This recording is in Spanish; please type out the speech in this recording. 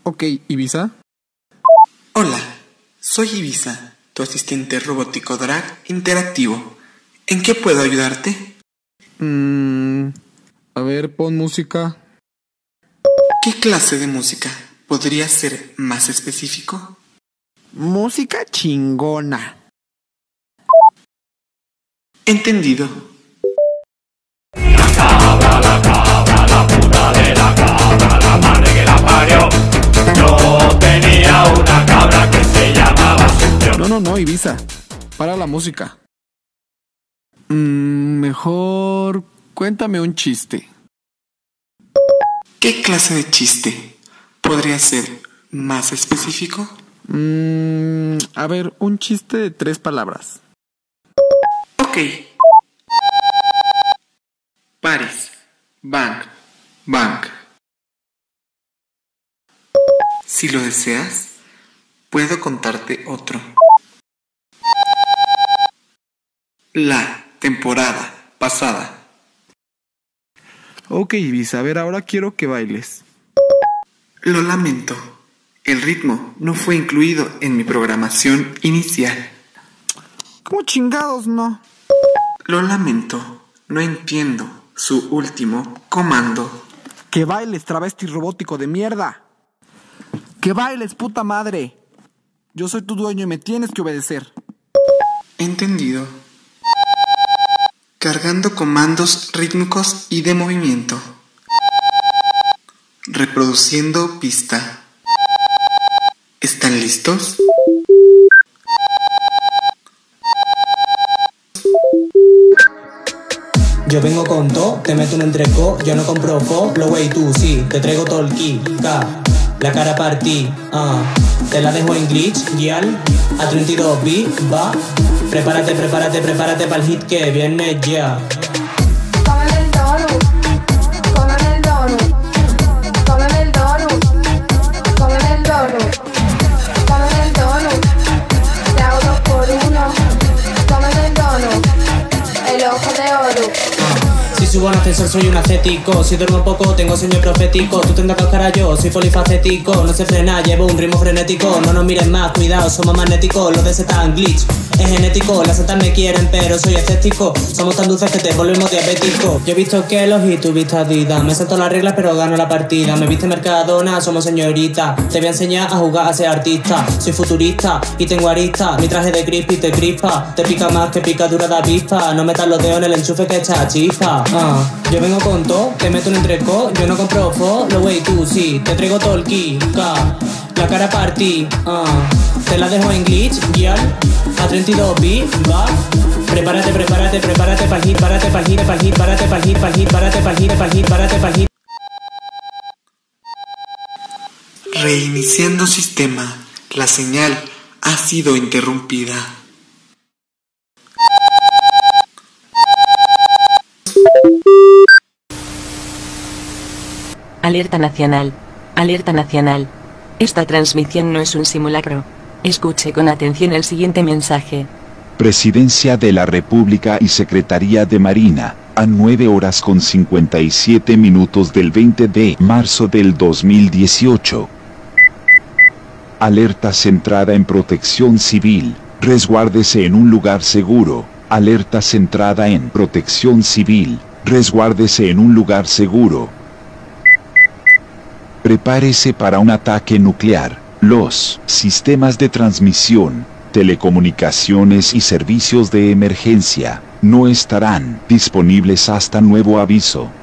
Ok, Ibiza. Hola, soy Ibiza, tu asistente robótico drag interactivo. ¿En qué puedo ayudarte? A ver, pon música. ¿Qué clase de música? ¿Podría ser más específico? Música chingona. Entendido. La puta de la cabra, la madre que la parió. Yo tenía una cabra que se llamaba Asunción. No, Ibiza. Para la música. Mejor cuéntame un chiste. ¿Qué clase de chiste? ¿Podría ser más específico? A ver, un chiste de 3 palabras. Ok. Paris. Bank. Bank. Si lo deseas, puedo contarte otro. La temporada pasada. Ok, Ibiza, a ver, ahora quiero que bailes. Lo lamento. El ritmo no fue incluido en mi programación inicial. ¿Cómo chingados no? Lo lamento. No entiendo su último comando. Que bailes, travesti robótico de mierda. Que bailes, puta madre. Yo soy tu dueño y me tienes que obedecer. Entendido. Cargando comandos rítmicos y de movimiento. Reproduciendo pista. ¿Están listos? Yo vengo con todo, te meto un entrecó, yo no compro fo, lo wey tú, sí, te traigo todo el ki, la cara partí, te la dejo en glitch, guial, a 32 b, va, prepárate pa'l hit que viene ya. Cómeme el donut, cómeme el donut, cómeme el donut, cómeme el donut, cómeme el donut, te hago 2 por 1, cómeme el donut, el ojo de oro. Si subo en ascensor soy un ascético, si duermo poco tengo sueño profético, tú tendrás cáscara yo, soy polifacético, no se frena, llevo un ritmo frenético, no nos miren más, cuidado, somos magnéticos, los de ese tan glitch, es genético, las santas me quieren pero soy escéptico, somos tan dulces que te volvemos diabético, yo he visto que los y tú viste Adidas, me salto las reglas pero gano la partida, me viste Mercadona, somos señorita, te voy a enseñar a jugar a ser artista, soy futurista y tengo arista, mi traje de crispy te crispa, te pica más que picadura de avispa, no metas los dedos en el enchufe que echa chispa. Yo vengo con todo, te meto un entrecó, yo no compro fo, lo wey tú, sí, te traigo todo el ki, la cara partí, te la dejo en glitch, guial, a 32 b, va, prepárate pa'l hit, párate pa'l hit. Reiniciando sistema. La señal ha sido interrumpida. Alerta nacional. Alerta nacional. Esta transmisión no es un simulacro. Escuche con atención el siguiente mensaje. Presidencia de la República y Secretaría de Marina, a 9:57 del 20 de marzo del 2018. Alerta centrada en protección civil, resguárdese en un lugar seguro. Alerta centrada en protección civil, resguárdese en un lugar seguro. Prepárese para un ataque nuclear. Los sistemas de transmisión, telecomunicaciones y servicios de emergencia no estarán disponibles hasta nuevo aviso.